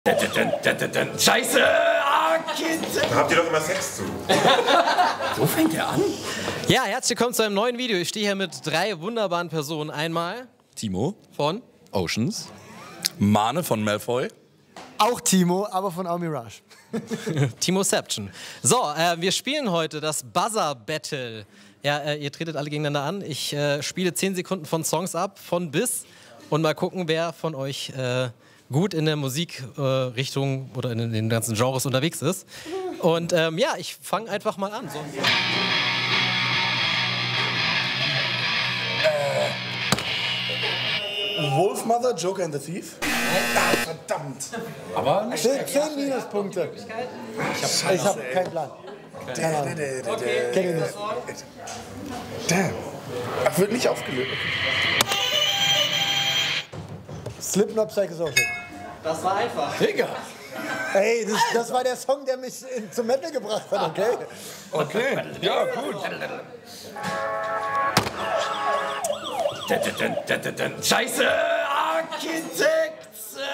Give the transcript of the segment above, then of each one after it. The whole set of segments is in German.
Scheiße! Da habt ihr doch immer Sex zu. So fängt er an. Ja, herzlich willkommen zu einem neuen Video. Ich stehe hier mit drei wunderbaren Personen. Einmal Timo von Oceans, Mane von Malfoy. Auch Timo, aber von Mirage. Timoception. So, wir spielen heute das Buzzer Battle. Ja, ihr tretet alle gegeneinander an. Ich spiele 10 Sekunden von Songs ab, von bis. Und mal gucken, wer von euch gut in der Musikrichtung oder in den ganzen Genres unterwegs ist. Und ja, ich fange einfach mal an. So. Wolfmother, Joker and the Thief. Ah, verdammt. Aber 10 Minuspunkte. Ich habe keinen Plan. Okay. Kenn ich nicht. Damn. Ach, wird nicht aufgelöst. Slipknot, Psychosocial. Das war einfach. Digga. Ey, das war der Song, der mich zum Metal gebracht hat, okay? Okay, ja, gut. Scheiße! Architekt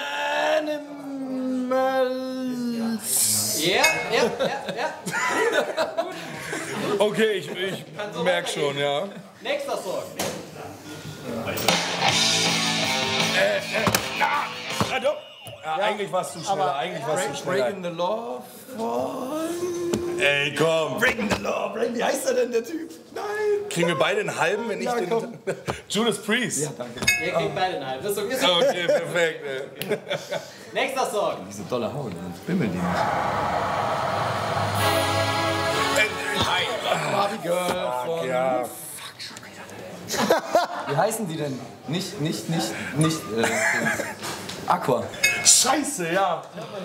Animals. Ja. Okay, ich merk schon, ja. Nächster Song. Ja, eigentlich warst du schneller, Breaking the Law von... Ey, komm. Breaking the Law. Wie heißt er denn, der Typ? Nein. Kriegen wir beide einen halben, wenn ich den... komm. Judas Priest. Ja, danke. Ihr kriegt beide einen halben. Das ist okay. Okay, perfekt. Nächster Song. Diese dolle Haut, sonst bimmelt die nicht. Barbie Girl von... Ja. Wie heißen die denn? Nicht Aqua. Scheiße, ja.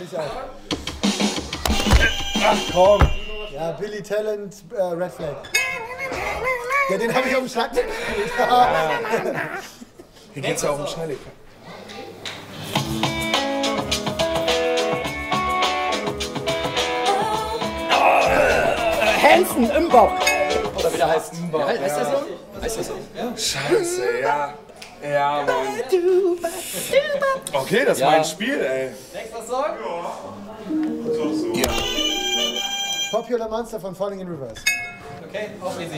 Ach komm. Ja, Billy Talent, Red Flag. Ja, den habe ich auf dem Schlagzeug. Hier geht's ja auch um Schnelligkeit. Hansen im Bob. Oder wie der heißt. Heißt der so? Heißt der so? Ja. Scheiße, ja. Ja, Mann. Okay, das ist mein Spiel, ey. Nächster Song. Ja. Popular Monster von Falling in Reverse. Okay, auch easy.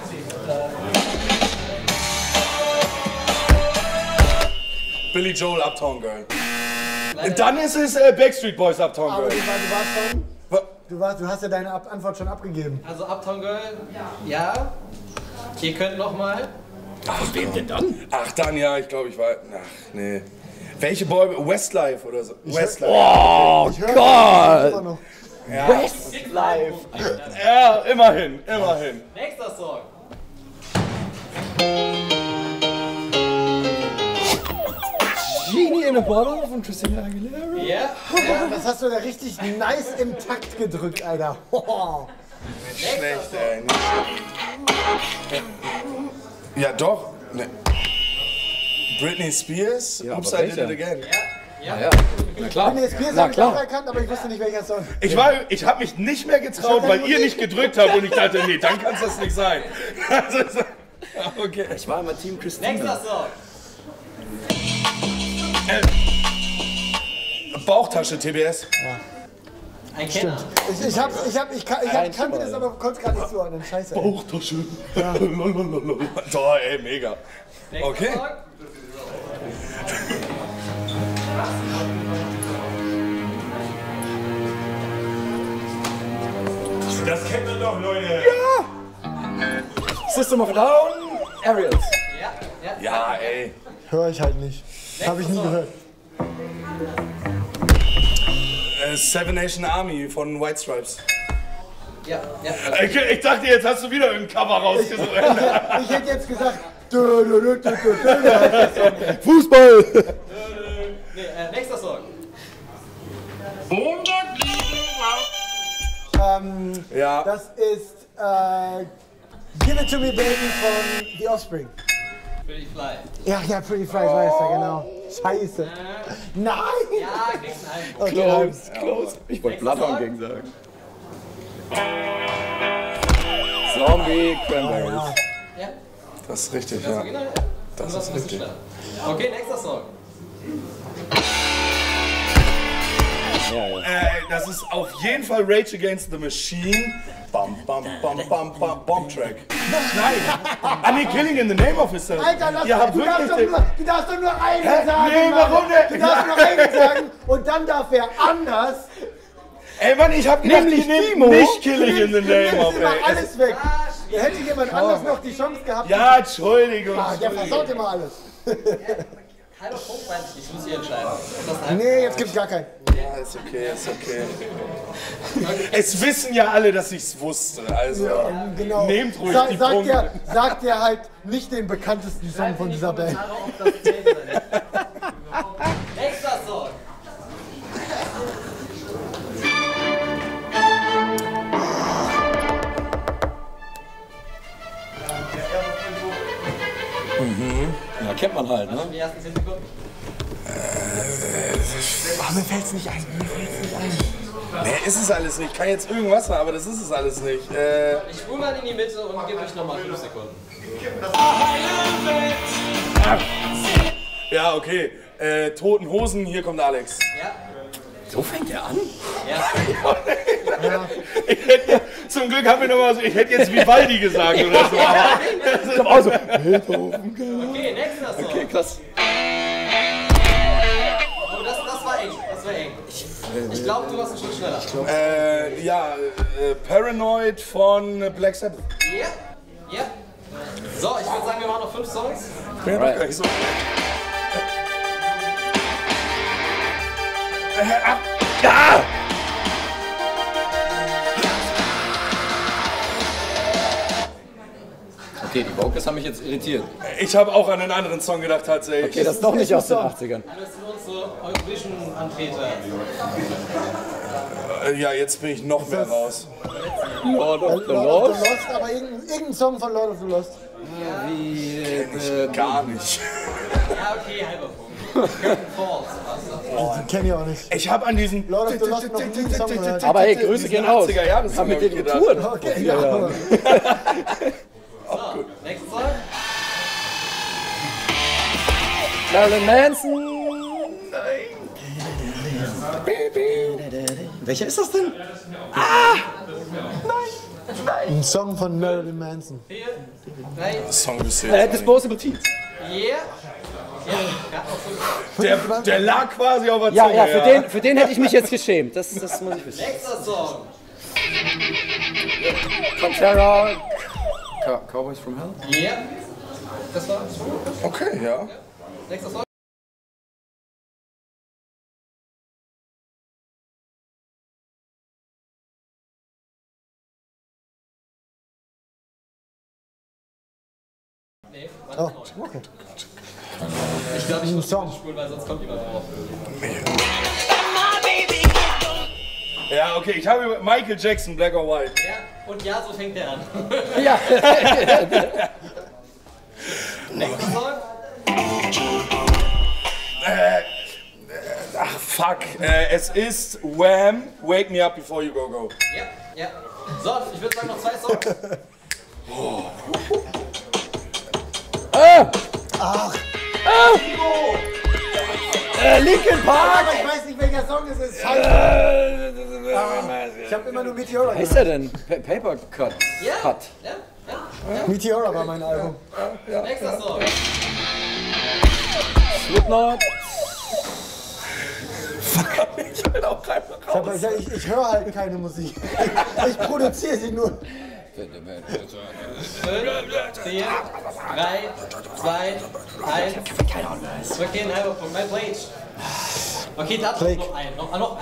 Billy Joel, Uptown Girl. Dann ist es Backstreet Boys, Uptown Aber Girl. du hast ja deine Antwort schon abgegeben. Also Uptown Girl, ja. Ihr könnt noch mal. Von wem denn dann? Ach, dann ja, ich glaube, ich war... Ach, nee. Welche Boy... Westlife oder so. Westlife. Oh Gott! Ja. Westlife. Ja, immerhin. Nächster Song. Genie in a Bottle von Christina Aguilera. Ja. Das hast du da richtig nice im Takt gedrückt, Alter. Nicht schlecht, ey. Nicht schlecht. Ja, doch. Ne. Britney Spears, Oops, I Did It Again. Ja, na klar. Britney Spears habe ich auch erkannt, aber ich wusste nicht, welcher Song. Ich habe mich nicht mehr getraut, weil ihr nicht gedrückt habt und ich dachte, nee, dann kann es das nicht sein. Okay. Ich war immer Team Christina. Nächster Song. Bauchtasche, TBS. Ein Kenner. Ich kannte das, aber konnte es gar nicht zuordnen. Scheiße. Ey. Bauchtasche. Ja. Toll, ey, mega. Nächster Okay. Song. Das kennt man doch, Leute. System of a Down, Aerials. Ja, ey. Hör ich halt nicht. Habe ich nie gehört. Seven Nation Army von White Stripes. Ja. Ich dachte, jetzt hast du wieder irgendein Cover rausgesucht. Ich hätte jetzt gesagt. Fußball! Nächster Song. Ja. Das ist Give It To Me Baby von The Offspring. Pretty Fly. Ja, Pretty Fly, ich weiß ja, genau. Scheiße. Nein! Ja, kriegst einen halben. Close. Ich wollte Bloodhound gegen sagen. Zombie Cranberries. Ja. Das ist richtig, ja. Das ist richtig. Okay, nächster Song. das ist auf jeden Fall Rage Against the Machine. Bam, bam, bam, bam, bam, Bomb Track. Nein! Nee, Killing in the Name of ist das. Alter, lass Ihr habt du wirklich darfst doch nur einen sagen. Nee, warum denn? Du darfst nur einen sagen und dann darf wer anders. Ey, Mann, ich hab gedacht, Nämlich ihr nehmt Timo. nicht Killing in the Name of, Immer ey. alles weg. Da hätte jemand anders noch die Chance gehabt. Ja, Entschuldigung. Der versaut immer alles. Halber Punkt, weiß ich nicht, das muss ich entscheiden. Nee, jetzt gibt's gar keinen. Ja, ist okay, ist okay. Es wissen ja alle, dass ich's wusste, also Genau. nehmt ruhig die Punkte. Sagt dir halt nicht den bekanntesten Song von dieser Band. Nächster Song. Ja, kennt man halt, ne? Die ersten 10 Sekunden. Mir fällt's nicht ein, Nee, ist es alles nicht. Ich kann jetzt irgendwas sagen, aber das ist es alles nicht. Ich spule mal in die Mitte und gebe euch nochmal 5 Sekunden. Ja, okay. Toten Hosen, hier kommt Alex. Ja? So fängt er an? Ja. Zum Glück haben wir nochmal so, ich hätte jetzt Vivaldi gesagt oder so. Okay, nächster Song. Okay, krass. Oh, das war eng. Das war eng. Ich glaube, du warst ein Stück schneller. Paranoid von Black Sabbath. Ja. Ja. So, ich würde sagen, wir machen noch 5 Songs. Ja, doch gleich so. Okay, die Vocals haben mich jetzt irritiert. Ich habe auch an einen anderen Song gedacht tatsächlich. Okay, das ist doch nicht aus den 80ern. Das sind unsere Eurovision-Anbeter. Ja, jetzt bin ich noch mehr raus. Lord of the Lord of Lost. the Lost, aber irgendein Song von Lord of the Lost. Gar nicht. Ja, okay, halber Punkt. Curtain Falls. Den kenn ich auch nicht. Ich habe an diesen Lord of the Lost noch nie einen Song gehört. Aber hey, Grüße gehen raus. 80er Jahre Haben mit denen getourt. Okay, ja. aber- So, nächster Song. Marilyn Manson. Welcher ist das denn? Ein Song von Marilyn Manson. 4, 3, Song bis jetzt. Disposable Teeth. yeah. Ja, Der lag quasi auf der Ja, Zunge. ja, für den hätte ich mich jetzt geschämt. Das muss ich wissen. nächster Song. Pantera. Cowboys from Hell? Yeah. Das war Okay, ja. nächster Song. Nee, Oh, okay. ich glaube, ich muss Song. spulen, weil sonst kommt jemand drauf. Ja, okay, ich habe Michael Jackson, Black or White. Ja, und ja, so fängt der an. Ja. Nächster Song. Ach, fuck. Es ist Wham! Wake Me Up Before You Go Go. Ja, ja. So, ich würde sagen noch 2 Songs. Linkin Park. Aber ich weiß nicht, welcher Song es ist. Ich habe immer nur Meteora Wer ist gehört. er denn? Paper Cut. Ja? Cut. Ja? Meteora war mein Album. Nächster Song. Slipknot. Ich höre halt keine Musik. Ich produziere sie nur. 5, 4, 3, 2, 1. Okay, ein halber Punkt. Mein Plate. Okay, da noch einen. Noch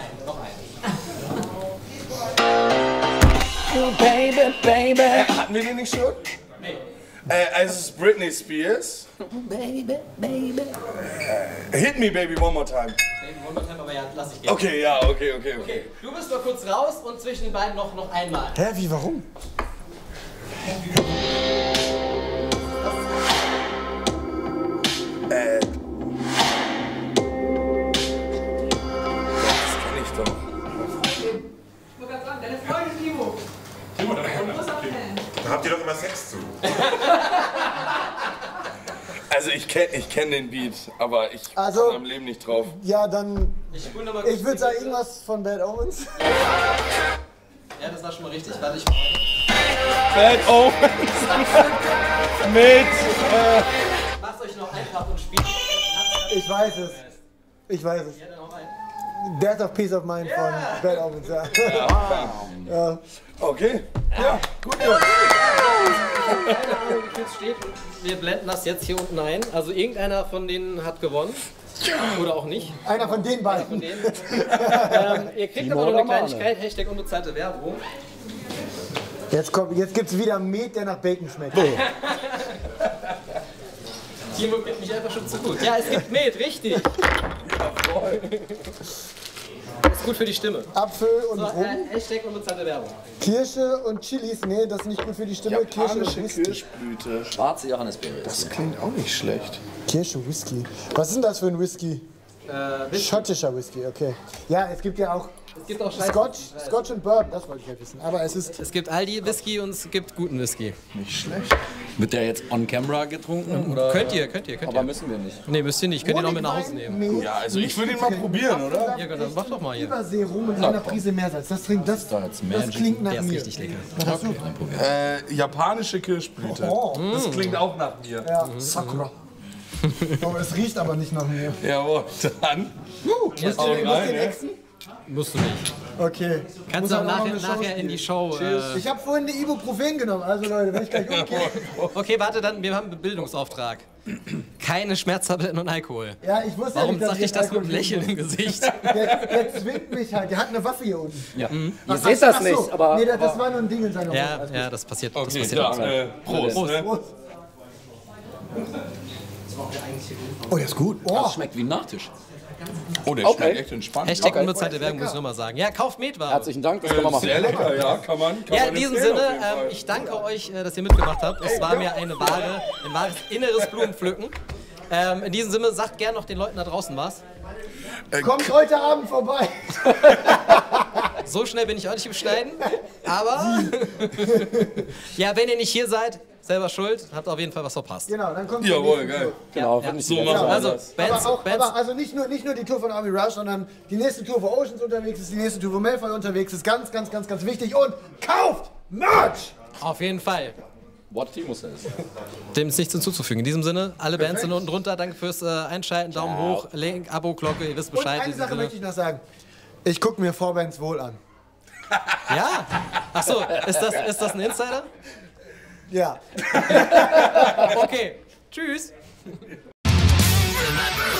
einen. Baby, baby. Hatten wir den nicht schon? Nee. Also es ist Britney Spears. Baby, baby. Hit Me Baby One More Time. Aber ja, lass ich gehen. Okay, ja, okay. Okay, du bist mal kurz raus und zwischen den beiden noch einmal. Hä, wie, warum? Das kenn ich doch. Ich wollte gerade sagen, deine Freundin Timo. Timo, deine Freundin. Da habt ihr doch immer Sex zu. Also ich kenn den Beat, aber ich Also- komme im Leben nicht drauf. Ja, dann Ich würde sagen, irgendwas von Bad Omens. Ja, das war schon mal richtig. Warte, ich. Bad Omens. Mit. Macht euch noch einfach und spielt. Ich weiß es. Ich weiß es. Death of Peace of Mind von Bad Omens, ja. Ja. Okay. Ja, gut. Keine Ahnung, wie viel steht. Wir blenden das jetzt hier unten ein. Also irgendeiner von denen hat gewonnen. Oder auch nicht. Einer von den beiden. Von denen. Ihr kriegt aber noch eine Kleinigkeit. Hashtag unbezahlte Werbung. Jetzt gibt's wieder Met, der nach Bacon schmeckt. Timo gibt mich einfach schon zu gut. Ja, es gibt Met, richtig. Das ist gut für die Stimme. Apfel und Rum. Hashtag unbezahlte Werbung. Kirsche und Chilis. Nee, das ist nicht gut für die Stimme. Kirsche und Japanische Whisky. Kirschblüte. Schwarze Johannisbeere. Das klingt auch nicht schlecht. Kirsche, Whisky. Was ist denn das für ein Whisky? Schottischer Whisky, okay. Ja, es gibt ja auch Es gibt auch Scotch und Bourbon, das wollte ich ja wissen. Aber es ist... Es gibt Aldi Whisky und es gibt guten Whisky. Nicht schlecht. Wird der jetzt on camera getrunken? Oder? Könnt ihr. Aber müssen wir nicht. Nee, müsst ihr nicht. Könnt ihr noch mit nach Hause nehmen. Ja, also ich würde ihn mal probieren, oder? Ja, dann mach doch mal hier. Übersee rum mit einer Prise Meersalz. Das klingt das klingt nach Der ist mir. richtig lecker. Japanische Kirschblüte. Oh. Das klingt auch nach mir. Ja. Sakura. Oh, es riecht aber nicht nach mir. Jawohl, dann. Musst du den exen? Musst du nicht. Okay. Kannst Muss du auch halt noch eine nachher in die Show. Ich habe vorhin die Ibuprofen genommen, also Leute, wenn ich gleich umgehe. Okay, warte, dann, wir haben einen Bildungsauftrag. Keine Schmerztabletten und Alkohol. Ja, ich wusste Warum ja sag nicht, ich dass das mit einem Lächeln im Gesicht? Der zwingt mich halt, der hat eine Waffe hier unten. Ja. Ihr Ach, seht das ach so. nicht, aber. Nee, das war nur ein Ding in seiner Ja, Hose. ja, das passiert. Das Okay, passiert ja, uns. Prost. Ne? Prost. Oh, der ist gut. Oh, Das schmeckt wie ein Nachtisch. Oh, der schmeckt echt entspannt. Hashtag unbezahlte Werbung muss ich nochmal sagen. Ja, kauft Metware. Herzlichen Dank, das können wir machen. Sehr lecker, ja, kann man. Ja, in diesem Sinne, ich danke euch, dass ihr mitgemacht habt. Es war mir ein wahres inneres Blumenpflücken. In diesem Sinne, sagt gerne noch den Leuten da draußen was. kommt heute Abend vorbei. So schnell bin ich auch nicht im Schneiden. Aber ja, wenn ihr nicht hier seid, selber schuld, habt auf jeden Fall was verpasst. Genau, dann kommt Jawohl, geil. Genau, finde ich So nett. machen wir Also, das. Bands, Aber also nicht nur die Tour von Army Rush, sondern die nächste Tour, wo Oceans unterwegs ist, die nächste Tour, wo Malfoy unterwegs ist, ganz wichtig. Und kauft Merch! auf jeden Fall. What Timo says. Dem ist nichts hinzuzufügen. In diesem Sinne, alle Bands sind unten drunter. Danke fürs Einschalten. Daumen hoch, Link, Abo, Glocke, ihr wisst Und Bescheid. In eine diesem Sache Sinne. möchte ich noch sagen. Ich gucke mir Vorbands wohl an. Ja? Achso, ist das ein Insider? Ja. Okay. Tschüss. Remember